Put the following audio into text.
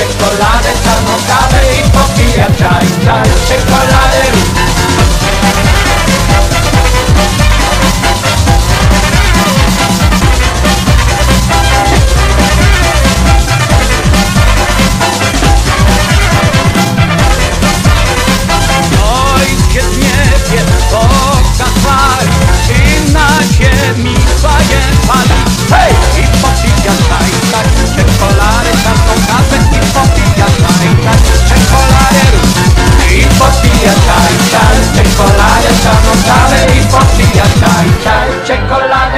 czekolady, czarną kawę i popija czaj, czaj, czekolady. Ojciec nie wie, Boga chwali i na ziemi faję pali. Hej! I popija czaj, czaj, czekolady, czarną kawę i popija czaj, czaj, czekolady. I popija czaj, czaj, czekolady, czarną kawę i popija czaj, czaj, czekolady.